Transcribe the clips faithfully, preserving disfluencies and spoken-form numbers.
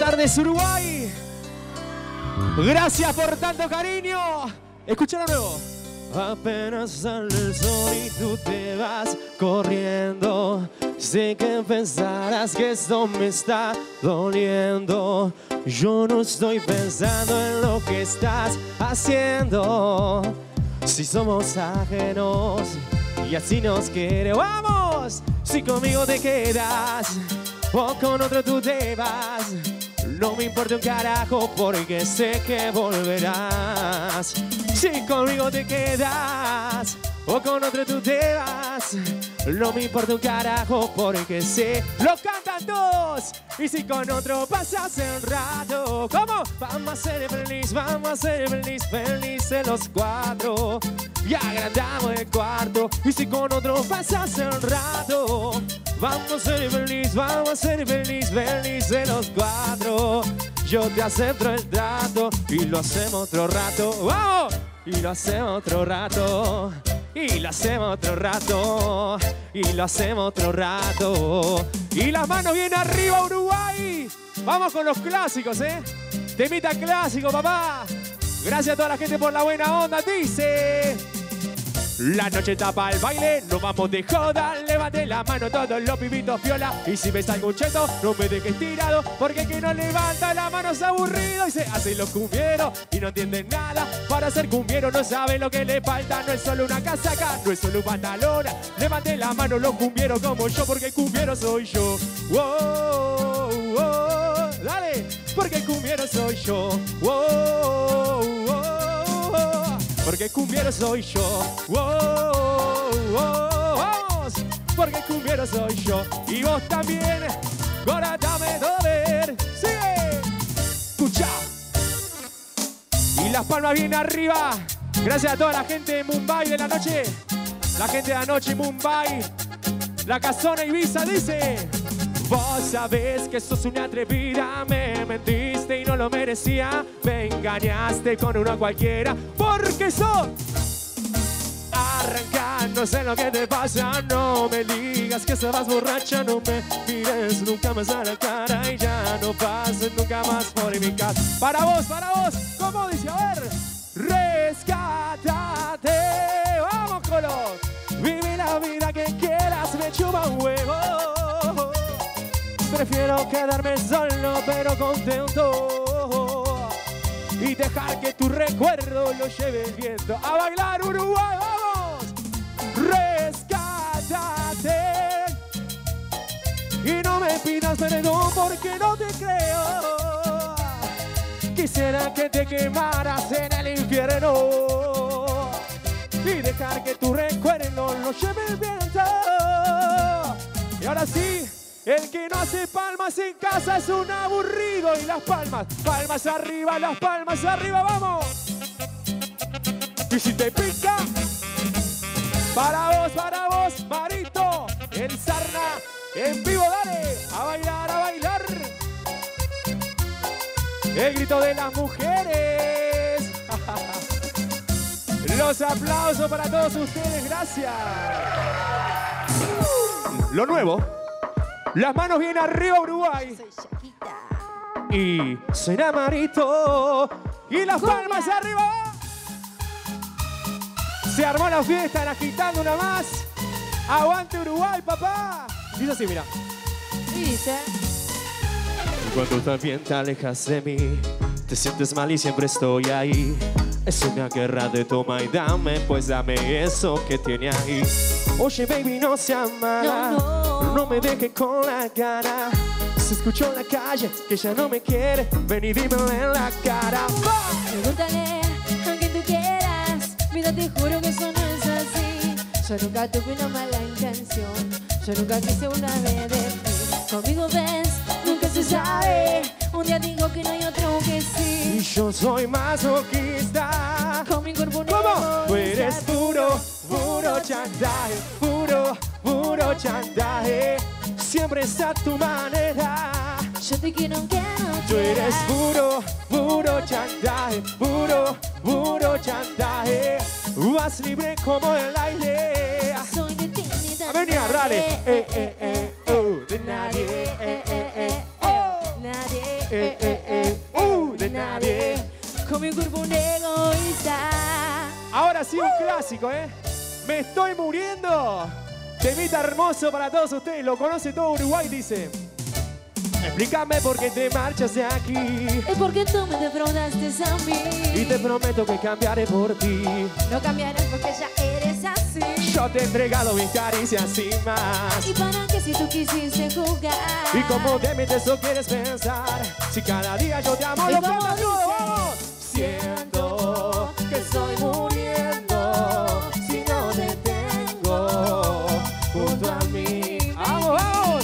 tardes, Uruguay. Gracias por tanto cariño. Escucha lo nuevo. Apenas sale el sol y tú te vas corriendo. Sé que pensarás que esto me está doliendo. Yo no estoy pensando en lo que estás haciendo. Si somos ajenos y así nos quiere, ¡vamos! Si conmigo te quedas o con otro tú te vas, no me importa un carajo porque sé que volverás. Si conmigo te quedas o con otro tú te vas, no me importa un carajo porque sé. ¡Lo cantan todos! Y si con otro pasas el rato, ¿cómo? Vamos a ser feliz, vamos a ser feliz, felices los cuatro. Y agrandamos el cuarto. Y si con otro pasas el rato, vamos a ser feliz, vamos a ser feliz, felices los cuatro. Yo te acepto el trato y lo hacemos otro rato. ¡Vamos! Y lo hacemos otro rato. Y lo hacemos otro rato. Y lo hacemos otro rato. Y las manos bien arriba, Uruguay. Vamos con los clásicos, ¿eh? Temita clásico, papá. Gracias a toda la gente por la buena onda. Dice... La noche tapa el baile, nos vamos de joda. Levante la mano todos los pibitos viola. Y si ves algún cheto, no me dejes tirado, porque el que no levanta la mano es aburrido. Y se hacen los cumbieros y no entienden nada. Para ser cumbiero no saben lo que le falta. No es solo una casaca, no es solo un pantalón. Levante la mano los cumbieros como yo, porque el cumbiero soy yo. Wow, wow, dale, porque el cumbiero soy yo. Wow, wow. Porque el cumbiero soy yo. Wow, wow, vamos. Porque el cumbiero soy yo. Y vos también. Ahora dame doler. Sigue. Escucha. Y las palmas bien arriba. Gracias a toda la gente de Mumbai de la noche. La gente de anoche en Mumbai. La casona Ibiza dice. Vos sabés que sos una atrevida, me mentiste y no lo merecía. Me engañaste con una cualquiera, porque sos... Arranca, no sé lo que te pasa, no me digas que estabas borracha. No me mires nunca más a la cara y ya no pases nunca más por mi casa. Para vos, para vos, ¿cómo dice? A ver. Rescátate, vamos Colo. Vive la vida que quieras, me chupa un huevo. Prefiero quedarme solo pero contento y dejar que tu recuerdo lo lleve el viento. ¡A bailar, Uruguay, vamos! ¡Rescátate! Y no me pidas perdón porque no te creo. Quisiera que te quemaras en el infierno y dejar que tu recuerdo lo lleve el viento. Y ahora sí, el que no hace palmas en casa es un aburrido. Y las palmas, palmas arriba, las palmas arriba, vamos. Y si te pica, para vos, para vos, Marito, el Sarna, en vivo, dale, a bailar, a bailar. El grito de las mujeres. Los aplausos para todos ustedes, gracias. Lo nuevo. Las manos bien arriba, Uruguay. Y suena Marito. Y las palmas arriba. Se armó la fiesta, la agitando una más. Aguante Uruguay, papá. Dice así, mira. Y dice. Cuando también te alejas de mí, te sientes mal y siempre estoy ahí. Es una guerra de toma y dame, pues dame eso que tiene ahí. Oye, baby, no seas mala. No, no. No me dejes con la cara. Se escuchó en la calle que ya no me quiere. Ven y dímelo en la cara. Pregúntale a quien tú quieras. Mira, te juro que eso no es así. Yo nunca tuve una mala intención. Yo nunca quise una vez de ti. Conmigo ves, nunca se sabe. Un día digo que no hay otro que sí. Y yo soy masoquista. Con mi cuerpo ¿Cómo? negro. Tú eres puro, puro chantaje. Puro, puro chantaje. Siempre es a tu manera. Yo te quiero aunque no Tú eres quieras. puro, puro chantaje. Puro, puro chantaje. Vas libre como el aire. Soy de ti, ni de Venía, dale. nadie. Eh, eh, eh, oh, de nadie. Eh, eh, eh, oh. Nadie. eh, eh, eh, uh, de nadie. Con mi cuerpo un egoísta. Ahora sí, un clásico, ¿eh? Me estoy muriendo. Temita hermoso para todos ustedes. Lo conoce todo Uruguay, dice. Explícame por qué te marchas de aquí. Es porque tú me defraudaste a mí. Y te prometo que cambiaré por ti. No cambiarás porque ya eres así. Yo te he entregado mis caricias sin más. ¿Y para qué si tú quisiste jugar? ¿Y cómo de mente eso quieres pensar? Si cada día yo te amo, ¿Y lo cómo cambio dice? todo. Siento que estoy muriendo si no te tengo junto a mí. ¡Vamos, vamos!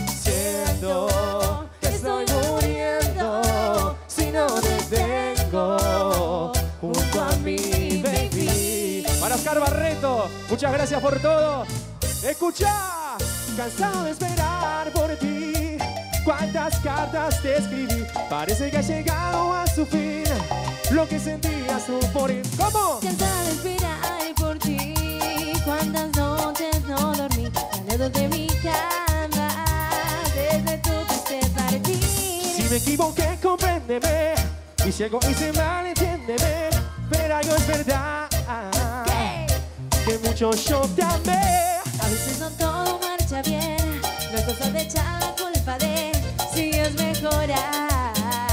Siento que estoy muriendo si no te tengo junto a mí, baby. Para Oscar Barreto, muchas gracias por todo. Escucha, cansado de esperar por ti. Cuántas cartas te escribí, parece que ha llegado a su fin. Lo que sentías tú por él. ¿Cómo? Cansada de esperar por ti. Cuántas noches no dormí al lado de mi cama desde tu triste partir. Si me equivoqué, compréndeme. Y si algo hice mal, entiéndeme. Pero algo es verdad, ¿Qué? que mucho yo te amé. A veces no todo marcha bien. No es cosa de echar la culpa de si es mejorar.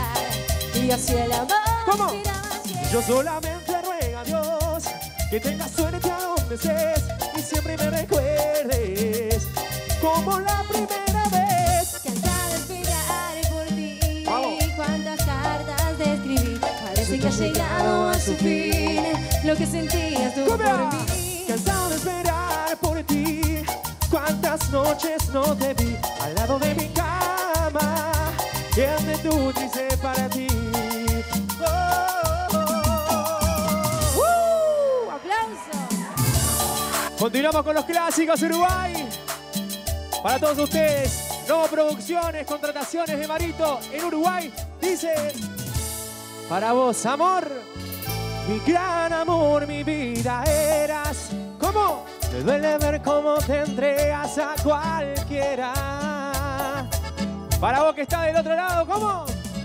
Y así el amor. ¿Cómo? irá más bien. Yo solamente ruego a Dios que tengas suerte a donde estés y siempre me recuerdes como la primera vez. Cansada de esperar por ti. Vamos. Cuántas cartas te escribí. Parece que ha llegado a su fin. Lo que sentías tú por ¡Cumbia! mí. Cansado de esperar por ti. Cuántas noches no te vi al lado de mi cama. Es de tu triste para ti. Oh, oh, oh. ¡Uh! ¡Aplausos! Continuamos con los clásicos Uruguay. Para todos ustedes, no producciones, contrataciones de Marito en Uruguay. Dice, para vos, amor, mi gran amor, mi vida eras. ¿Cómo? Me duele ver cómo te entregas a cualquiera. Para vos que está del otro lado, ¿cómo?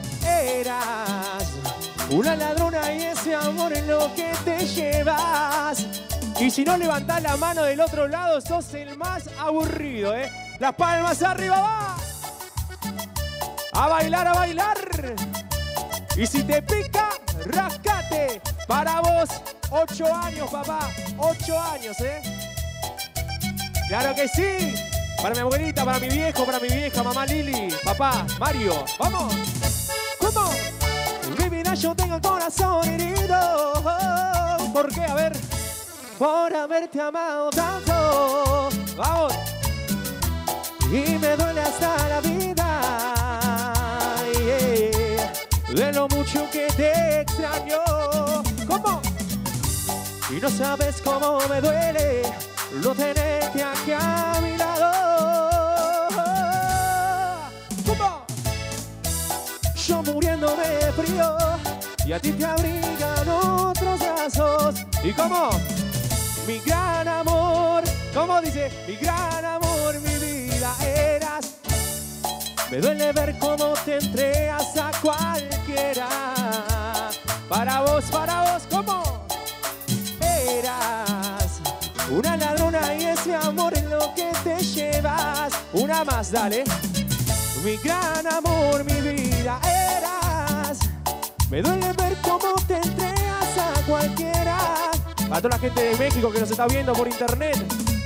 Eras una ladrona y ese amor es lo que te llevas. Y si no levantás la mano del otro lado, sos el más aburrido, ¿eh? Las palmas arriba, va. A bailar, a bailar. Y si te pica, rascate. Para vos, ocho años, papá. Ocho años, ¿eh? Claro que sí. Para mi abuelita, para mi viejo, para mi vieja, mamá Lili, papá, Mario. ¡Vamos! ¿Cómo? Mi vida, yo tengo el corazón herido. ¿Por qué? A ver. Por haberte amado tanto. ¡Vamos! Y me duele hasta la vida. Yeah. De lo mucho que te extraño. ¿Cómo? Y no sabes cómo me duele no tenerte aquí a mi lado. ¿Cómo? Yo muriéndome de frío y a ti te abrigan otros brazos. ¿Y cómo? Mi gran amor, ¿cómo dice? Mi gran amor, mi vida eras. Me duele ver cómo te entregas a cualquiera. Para vos, para vos, ¿cómo? Eras una ladrona y ese amor es lo que te llevas. Una más, dale. Mi gran amor, mi vida eras. Me duele ver cómo te entregas a cualquiera. Para toda la gente de México que nos está viendo por internet.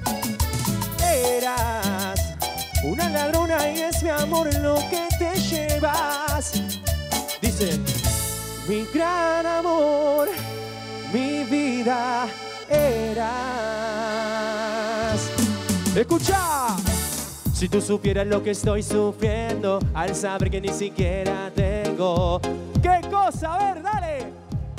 Eras una ladrona y ese amor es lo que te llevas. Dice, mi gran amor, mi vida eras. Escucha. Si tú supieras lo que estoy sufriendo al saber que ni siquiera tengo. ¿Qué cosa? A ver, dale.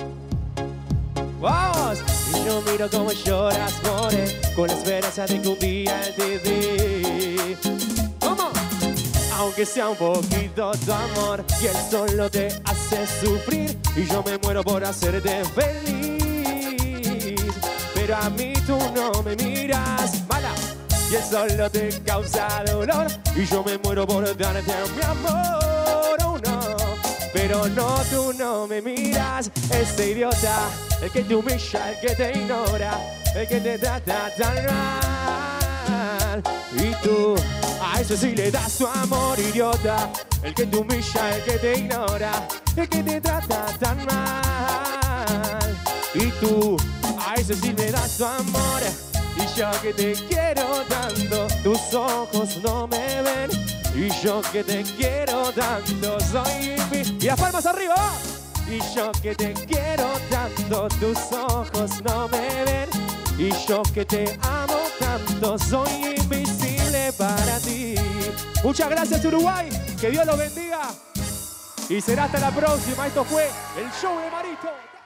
Vamos. Y yo miro cómo lloras por él, con la esperanza de que un día él te dé. ¿Cómo? Aunque sea un poquito tu amor, y él solo te hace sufrir, y yo me muero por hacerte feliz. Pero a mí tú no me miras, mala. Y él solo te causa dolor, y yo me muero por darte mi amor. Oh no. Pero no, tú no me miras, este idiota, el que te humilla, el que te ignora, el que te trata tan mal. Y tú, a ese sí le das tu amor, idiota, el que te humilla, el que te ignora, el que te trata tan mal. Y tú, a ese sí le das tu amor, y yo que te quiero tanto, tus ojos no me ven. Y yo que te quiero tanto, soy invisible. Y las palmas arriba. Y yo que te quiero tanto, tus ojos no me ven. Y yo que te amo tanto, soy invisible para ti. Muchas gracias, Uruguay. Que Dios los bendiga. Y será hasta la próxima. Esto fue el show de Marito.